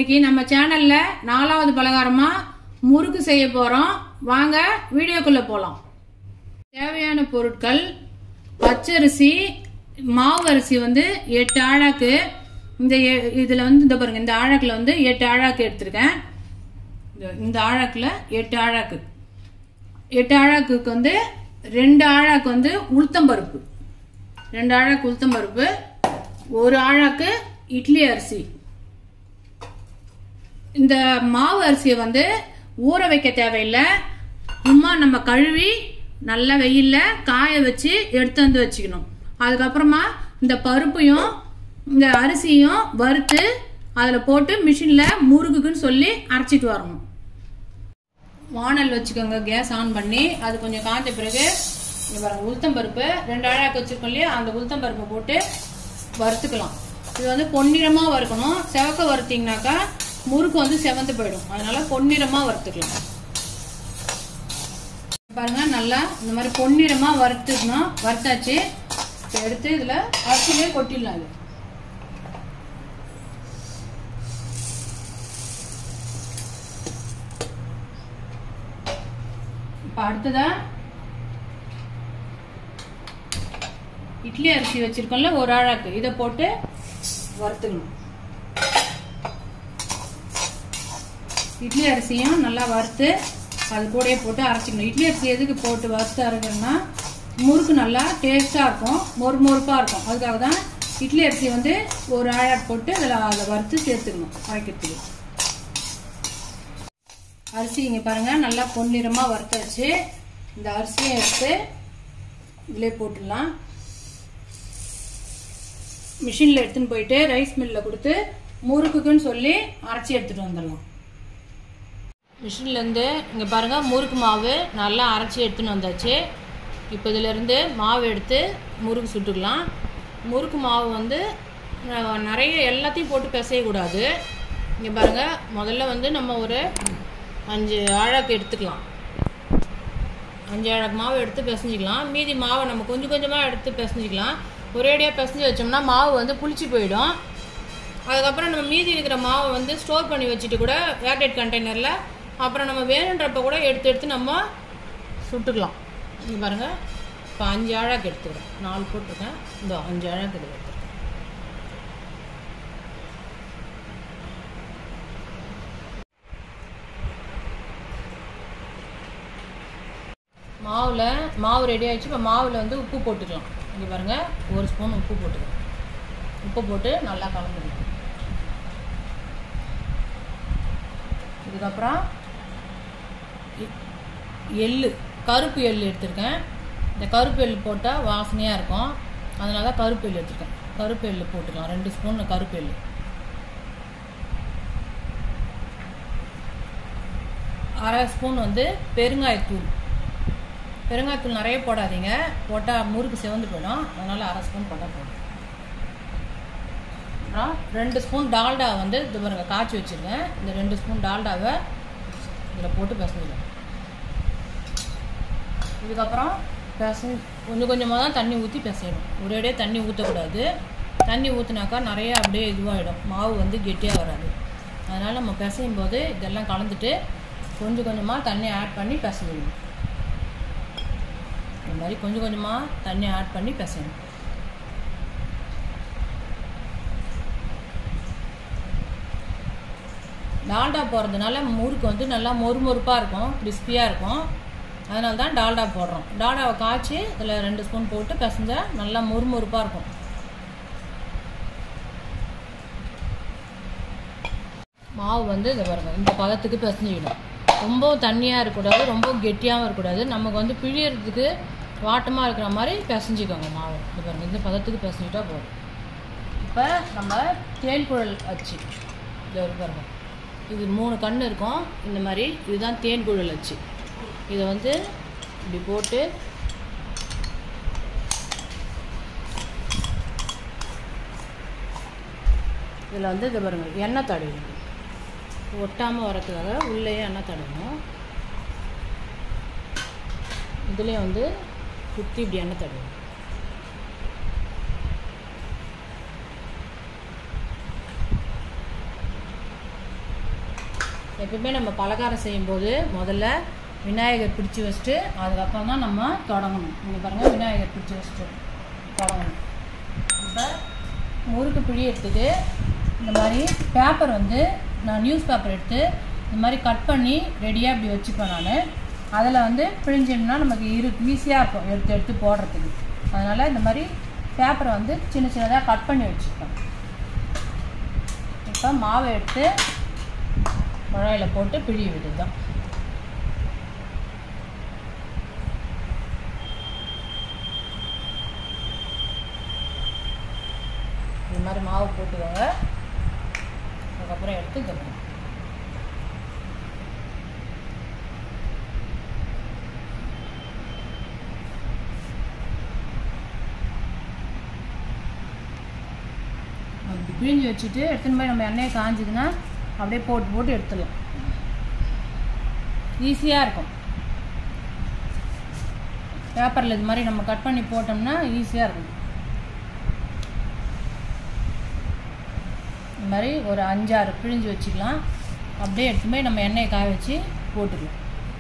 இன்னைக்கு நம்ம சேனல்ல 4வது பலகாரமா முறுக்கு செய்ய போறோம். வாங்க வீடியோக்குள்ள போலாம். தேவையான பொருட்கள்: பச்சரிசி, மாவு அரிசி 8 ஆழாக்கு. இதுல இந்த பாருங்க, இந்த ஆழாக்குல 8 ஆழாக்கு எடுத்திருக்கேன். இந்த ஆழாக்குல 8 ஆழாக்கு. 8 ஆழாக்குக்கு 2 ஆழாக்கு உளுத்தம்பருப்பு, 2 ஆழாக்கு உளுத்தம்பருப்பு, 1 ஆழாக்கு இட்லி அரிசி. இந்த மாவு அரிசியை ஊற வைக்க தேவையில்லை. சும்மா நம்ம கழுவி நல்லா வெயில்ல காய வச்சு எடுத்து வச்சுக்கணும். அதுக்கப்புறமா இந்த பருப்பையும் இந்த அரிசியும் வறுத்து அதில் போட்டு மிஷின்ல முறுக்குன்னு சொல்லி அரைச்சிட்டு வரணும். வானல் வச்சுக்கோங்க, கேஸ் ஆன் பண்ணி. அது கொஞ்சம் காஞ்ச பிறகு உளுத்தம்பருப்பு 2 ஆழாக்கு வச்சிருக்கோம் இல்லையா, அந்த உளுத்தம்பருப்பை போட்டு வறுத்துக்கலாம். இது பொன்னிறமா வறுக்கணும். செவக்க வறுத்தீங்கன்னாக்கா முறுக்கு செவந்து போயிடும். அதனால பொன்னிறமா வறுத்துக்கலாம். பாருங்க, நல்லா இந்த மாதிரி பொன்னிறமா வறுத்துக்கணும். வறுத்தாச்சு. எடுத்து இதுல அரிசியிலே கொட்டிடலாம். இது இப்ப அடுத்ததா இட்லி அரிசி வச்சிருக்கோம்ல 1 ஆழாக்கு, இதை போட்டு வறுத்துக்கணும். இட்லி அரிசியும் நல்லா வறுத்து அது கூடயே போட்டு அரைச்சிக்கணும். இட்லி அரிசி எதுக்கு போட்டு வறுத்து அரைக்கணும்னா முறுக்கு நல்லா டேஸ்டா இருக்கும், மொறுமொறுப்பா இருக்கும். அதுக்காக தான் இட்லி அரிசி 1 ஆழாக்கு போட்டு அதை வறுத்து சேர்த்துக்கணும் அரைக்கிறதுக்கு. அரிசி இங்க பாருங்க, நல்லா பொன்னிறமா வறுத்தாச்சு. இந்த அரிசியை எடுத்து இதுல போட்டுடலாம். மிஷின்ல எடுத்துன்னு போயிட்டு ரைஸ் மில்ல கொடுத்து முறுக்குன்னு சொல்லி அரைச்சி எடுத்துட்டு வந்துடலாம். மிஷின்ல இருந்து இங்க பாருங்க, முறுக்கு மாவு நல்லா அரைச்சி எடுத்துன்னு வந்தாச்சு. இப்போ இதுல இருந்து மாவு எடுத்து முறுக்கு சுட்டுக்கலாம். முறுக்கு மாவு நிறைய எல்லாத்தையும் போட்டு பிசையக்கூடாது. இங்க பாருங்க, முதல்ல நம்ம ஒரு 5 ஆழாக்கு எடுத்துக்கலாம். 5 ஆழாக்கு மாவு எடுத்து பிசைஞ்சிக்கலாம். மீதி மாவை நம்ம கொஞ்சம் கொஞ்சமாக எடுத்து பிசைஞ்சிக்கலாம். ஒரேடியாக பிசைஞ்சு வச்சோம்னா மாவு புளிச்சு போயிடும். அதுக்கப்புறம் நம்ம மீதி இருக்கிற மாவை ஸ்டோர் பண்ணி வச்சுட்டு கூட ஏர்டைட் கண்டெய்னரில் அப்புறம் நம்ம வேணுன்றப்ப கூட எடுத்து நம்ம சுட்டுக்கலாம். இங்கே பாருங்கள், இப்போ 5 ஆழாக்கு எடுத்துக்கிறேன். 4 போட்டிருக்கேன். இந்த 5 ஆழாக்கு இதில் எடுத்துருக்கேன். மாவு ரெடி ஆகிடுச்சு. இப்போ மாவில் உப்பு போட்டுக்கலாம். இங்கே பாருங்கள், 1 ஸ்பூன் உப்பு போட்டுக்கலாம். உப்பு போட்டு நல்லா கலந்துக்கலாம். இதுக்கப்புறம் எள்ளு, கருப்பு எள்ளு எடுத்திருக்கேன். இந்த கருப்பு எள்ளு போட்டால் வாசனையாக இருக்கும். அதனால தான் கருப்பு எள்ளு எடுத்திருக்கேன். கருப்பு எள்ளு போட்டுக்கலாம். 2 ஸ்பூன் கருப்பு எள்ளு. அரை ஸ்பூன் பெருங்காயத்தூள். பெருங்காயத்தூள் நிறைய போடாதீங்க, போட்டால் முறுக்கு செவந்து போயிடும். அதனால அரை ஸ்பூன் போட்டால் போடும். அப்புறம் 2 ஸ்பூன் டால்டா இது பாருங்க காய்ச்சி வச்சுருக்கேன். இந்த 2 ஸ்பூன் டால்டாவை இதில் போட்டு பிசைஞ்சிடும். இதுக்கப்புறம் கொஞ்சம் கொஞ்சமாக தான் தண்ணி ஊற்றி பிசையணும். ஒரேடியே தண்ணி ஊற்றக்கூடாது. தண்ணி ஊற்றினாக்கா நிறைய அப்படியே இதுவாகிடும். மாவு கெட்டியாக வராது. அதனால் நம்ம பிசையும் போது இதெல்லாம் கலந்துட்டு கொஞ்சம் கொஞ்சமாக தண்ணி ஆட் பண்ணி பிசைஞ்சிடணும். இந்த மாதிரி கொஞ்சம் கொஞ்சமாக தண்ணி ஆட் பண்ணி பிசையணும். டால்டா போடுறதுனால முறுக்கு நல்லா மொறுமொறுப்பாக இருக்கும், கிறிஸ்பியாக இருக்கும். அதனால தான் டால்டா போடுறோம். டால்டாவை காய்ச்சி இதில் 2 ஸ்பூன் போட்டு பிசைஞ்சா நல்லா மொறுமொறுப்பாக இருக்கும். மாவு இதை பாருங்க, இந்த பதத்துக்கு பிசைஞ்சிக்கணும். ரொம்ப தண்ணியாக இருக்கக்கூடாது, ரொம்ப கெட்டியாகவும் இருக்கக்கூடாது. நமக்கு பிழியறதுக்கு வாட்டமாக இருக்கிற மாதிரி பிசைஞ்சிக்கோங்க மாவு. இது பாருங்க, இந்த பதத்துக்கு பிசைஞ்சிட்டா போதும். இப்போ நம்ம தேன் குழல் அச்சு, இதை பாருங்க, இது 3 கண் இருக்கும். இந்த மாதிரி இதுதான் தேன் குழல் அச்சு. இதை இப்படி போட்டு இதில் இதை பாருங்க, எண்ணெய் தடவிடணும். ஒட்டாமல் வரதுக்காக உள்ளேயே எண்ணெய் தடவணும். இதுலேயும் சுற்றி இப்படி எண்ணெய் தடவணும். எப்பவுமே நம்ம பலகாரம் செய்யும்போது முதல்ல விநாயகர் பிடிச்சி வச்சுட்டு அதுக்கப்புறம் தான் நம்ம தொடங்கணும். இங்கே பாருங்கள், விநாயகர் பிடிச்சி வச்சுட்டு தொடங்கணும். இப்போ முறுக்கு பிழியறதுக்கு இந்த மாதிரி பேப்பர் வந்து நான் நியூஸ் பேப்பர் எடுத்து இந்த மாதிரி கட் பண்ணி ரெடியாக இப்படி வச்சுப்பேன். நான் அதில் வந்து பிழிஞ்சோம்னா நமக்கு ஈஸியாக இருக்கும் எடுத்து போடுறதுக்கு. அதனால் இந்த மாதிரி பேப்பரை வந்து சின்ன சின்னதாக கட் பண்ணி வச்சுப்பேன். இப்போ மாவை எடுத்து குழாயில் போட்டு பிழிய விடுது தான். இந்த மாதிரி மாவு போட்டுக்கோங்க. அதுக்கப்புறம் எடுத்து தரணும். அப்படி பிழிஞ்சு வச்சுட்டு எடுத்துன்னு போய் நம்ம எண்ணெயை காஞ்சிதுன்னா அப்படியே போட்டு எடுத்துடலாம். ஈஸியாக இருக்கும். பேப்பரில் இது மாதிரி நம்ம கட் பண்ணி போட்டோம்னா ஈஸியாக இருக்கும். இந்த மாதிரி ஒரு 5-6 பிழிஞ்சு வச்சுக்கலாம். அப்படியே எடுத்து போய் நம்ம எண்ணெயை காய வச்சு போட்டுக்கலாம்.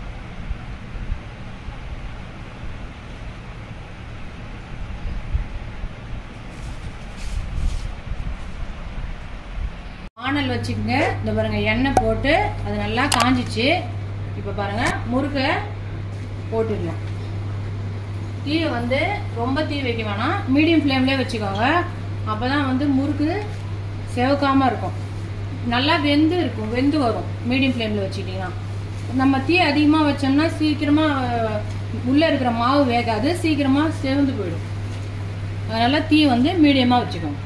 வானல் வச்சுக்கோங்க. இந்த பாருங்கள், எண்ணெய் போட்டு அது நல்லா காஞ்சிச்சு. இப்போ பாருங்கள், முறுக்கை போட்டுடலாம். தீயை வந்து ரொம்ப தீ வைக்க வேணாம், மீடியம் ஃப்ளேம்லேயே வச்சுக்கோங்க. அப்போ தான் வந்து முறுக்கு செவக்காமல் இருக்கும், நல்லா வெந்து வரும். மீடியம் ஃப்ளேமில் வச்சுக்கிட்டிங்கன்னா நம்ம தீ அதிகமாக வச்சோம்னா சீக்கிரமாக உள்ளே இருக்கிற மாவு வேகாது, சீக்கிரமாக செவந்து போயிடும். அதனால் தீ வந்து மீடியமாக வச்சுக்கோங்க.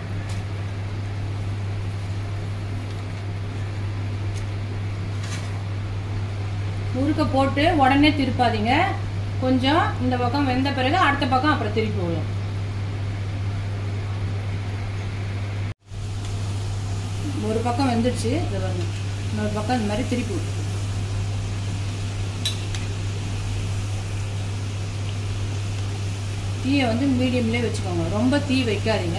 முறுக்கை போட்டு உடனே திருப்பாதீங்க. கொஞ்சம் இந்த பக்கம் வெந்த பிறகு அடுத்த பக்கம் அப்புறம் திருப்பி விடும். ஒரு பக்கம் வெந்துடுச்சு, இதை பாருங்க. இன்னொரு பக்கம் இந்த மாதிரி திருப்பி விடும். தீயை வந்து மீடியம்லேயே வச்சுக்கோங்க, ரொம்ப தீ வைக்காதீங்க.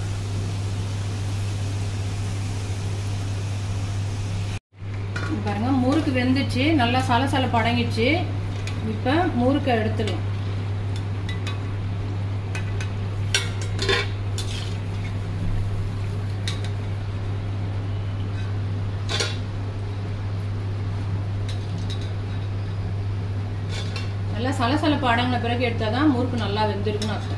பாருங்க, முறுக்கு வெந்துச்சு, நல்லா சலசல படங்கிடுச்சு. இப்போ முறுக்கை எடுத்துடலாம். நல்லா சலசலப்பு அடங்கின பிறகு எடுத்தாதான் முறுக்கு நல்லா வெந்திருக்குன்னு அர்த்தம்.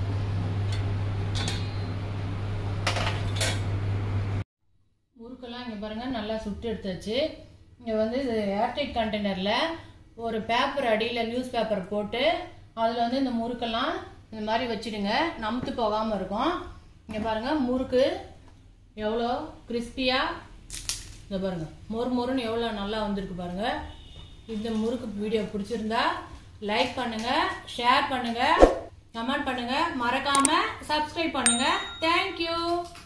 முறுக்கெல்லாம் இங்கே பாருங்க, நல்லா சுட்டு எடுத்தாச்சு. இங்கே வந்து இது ஏர்டைட் கண்டெய்னரில் ஒரு பேப்பர் அடியில் நியூஸ் பேப்பர் போட்டு அதில் வந்து இந்த முறுக்கெல்லாம் இந்த மாதிரி வச்சுடுங்க, நமுத்து போகாமல் இருக்கும். இங்கே பாருங்கள், முறுக்கு எவ்வளோ கிறிஸ்பியாக, இங்கே பாருங்கள், மொறுன்னு எவ்வளோ நல்லா வந்திருக்கு பாருங்கள். இந்த முறுக்கு வீடியோ பிடிச்சிருந்தா லைக் பண்ணுங்கள், ஷேர் பண்ணுங்கள், கமெண்ட் பண்ணுங்கள், மறக்காமல் சப்ஸ்கிரைப் பண்ணுங்கள். தேங்க்யூ.